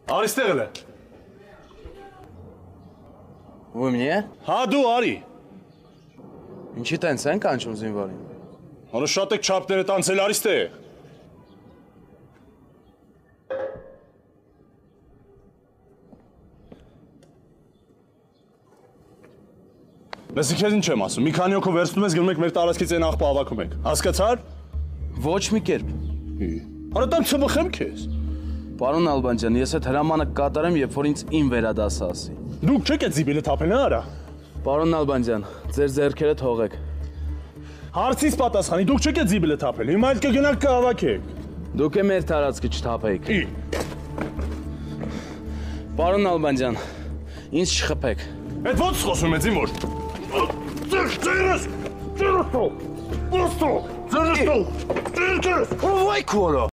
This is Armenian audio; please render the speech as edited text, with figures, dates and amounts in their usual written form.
Արի ստեղ էլ է։ Вы мне? Հա դու արի։ Ինչի տենց են կանչում զինվորին։ Հորը շատ եք չափները տանցել արի ստեղ։ Լսի քեզ ինչ եմ ասում, մի քանի օքով վերցնում ես գնում եք մեր տարածքից այն աղբը հավաքում եք։ Հասկացար։ Ոչ մի կերպ։ Արա տամ չմխեմ քեզ։ Պարոն Ալբան ջան, ես այդ հրամանը կատարեմ, երբ որ ինձ իմ վերադասը ասի։ Դուք չեք այդ զիբիլը թափել, արա։ Պարոն Ալբան ջան, ձեր ձեռքերը թողեք։ Հարցից պատասխանի, դուք չեք այդ զիբիլը թափել, հիմա այդ կգնաք կհավաքեք։ Դուք է մեր տարածքը չթափեիք։ Պարոն Ալբան ջան, ինձ չխփեք։ Այդ ո՞նց խոսում եք զինվոր։ Ձերս թող։ Ոստո։ Ձերս թող։ Ձերս։ Ո՞վ այ քորո։